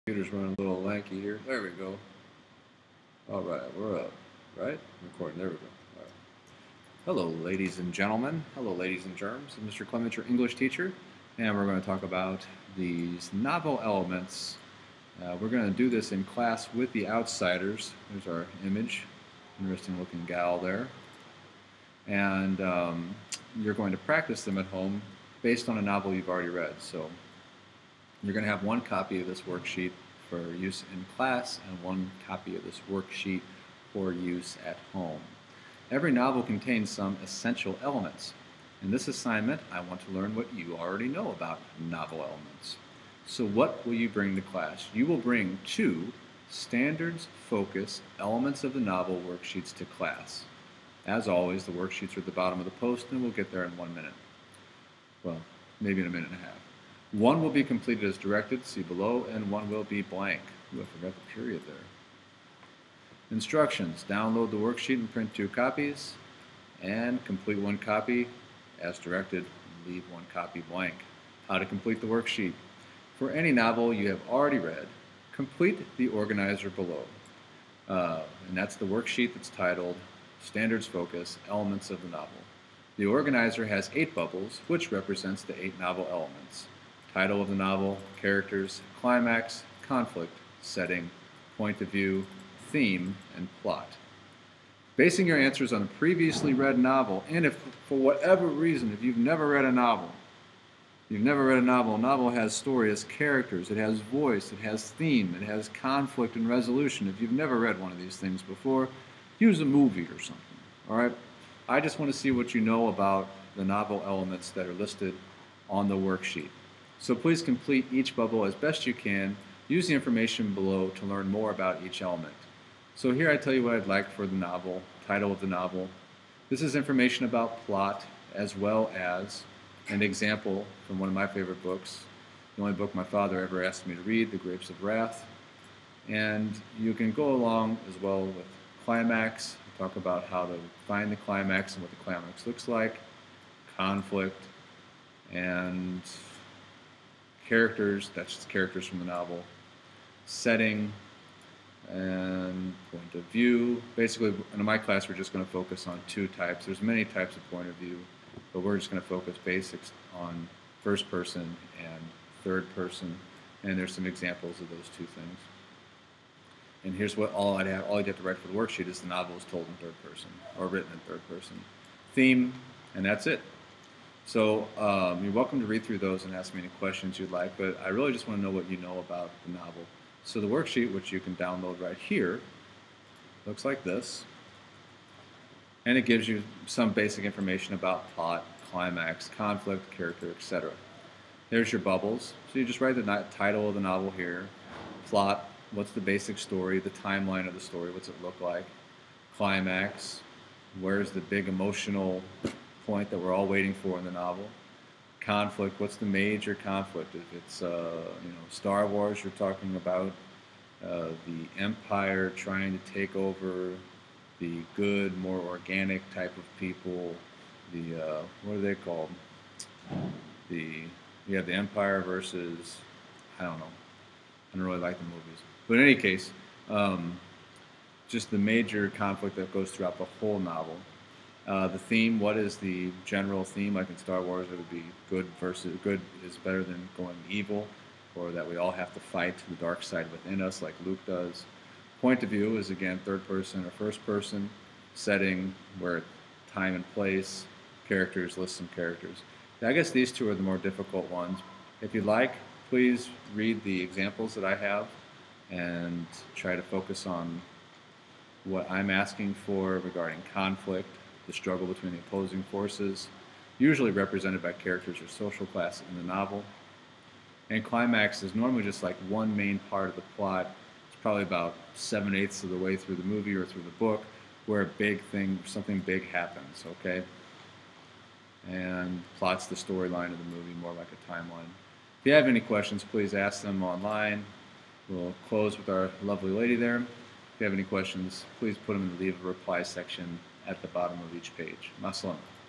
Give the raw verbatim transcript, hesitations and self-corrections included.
Computer's running a little lanky here. There we go. All right, we're up. Right? Recording. There we go. All right. Hello, ladies and gentlemen. Hello, ladies and germs. I'm Mister Clement, your English teacher, and we're going to talk about these novel elements. Uh, we're going to do this in class with the outsiders. There's our image. Interesting looking gal there. And um, you're going to practice them at home based on a novel you've already read. So you're going to have one copy of this worksheet for use in class and one copy of this worksheet for use at home. Every novel contains some essential elements. In this assignment, I want to learn what you already know about novel elements. So what will you bring to class? You will bring two standards focus elements of the novel worksheets to class. As always, the worksheets are at the bottom of the post, and we'll get there in one minute. Well, maybe in a minute and a half. One will be completed as directed, see below, and one will be blank. Ooh, I forgot the period there. Instructions: download the worksheet and print two copies, and complete one copy as directed, leave one copy blank. How to complete the worksheet. For any novel you have already read, complete the organizer below. Uh, and that's the worksheet that's titled Standards Focus, Elements of the Novel. The organizer has eight bubbles, which represents the eight novel elements. Title of the novel, characters, climax, conflict, setting, point of view, theme, and plot. Basing your answers on a previously read novel, and if for whatever reason, if you've never read a novel, you've never read a novel, a novel has story, it has characters, it has voice, it has theme, it has conflict and resolution. If you've never read one of these things before, use a movie or something, all right? I just want to see what you know about the novel elements that are listed on the worksheet. So please complete each bubble as best you can. Use the information below to learn more about each element. So here I tell you what I'd like for the novel, title of the novel. This is information about plot as well as an example from one of my favorite books, the only book my father ever asked me to read, The Grapes of Wrath. And you can go along as well with climax, talk about how to find the climax and what the climax looks like, conflict, and characters, that's just characters from the novel, setting, and point of view. Basically, in my class, we're just going to focus on two types. There's many types of point of view, but we're just going to focus basics on first person and third person, and there's some examples of those two things. And here's what all I'd have, all I'd have to write for the worksheet is the novel is told in third person, or written in third person. Theme, and that's it. So um, you're welcome to read through those and ask me any questions you'd like, but I really just want to know what you know about the novel. So the worksheet, which you can download right here, looks like this. And it gives you some basic information about plot, climax, conflict, character, et cetera. There's your bubbles. So you just write the title of the novel here, plot, what's the basic story, the timeline of the story, what's it look like, climax, where's the big emotional point that we're all waiting for in the novel. Conflict, what's the major conflict? If it's uh, you know, Star Wars, you're talking about uh, the Empire trying to take over the good, more organic type of people. The, uh, what are they called? The, you have the Empire versus, I don't know. I don't really like the movies. But in any case, um, just the major conflict that goes throughout the whole novel. Uh, the theme, what is the general theme? Like in Star Wars, it would be good versus good is better than going evil, or that we all have to fight the dark side within us like Luke does. Point of view is, again, third person or first person. Setting, where time and place, characters, list some characters. I guess these two are the more difficult ones. If you'd like, please read the examples that I have and try to focus on what I'm asking for regarding conflict, the struggle between the opposing forces, usually represented by characters or social class in the novel. And climax is normally just like one main part of the plot. It's probably about seven-eighths of the way through the movie or through the book where a big thing, something big happens, okay? And plot's the storyline of the movie, more like a timeline. If you have any questions, please ask them online. We'll close with our lovely lady there. If you have any questions, please put them in the leave a reply section at the bottom of each page. Masalam.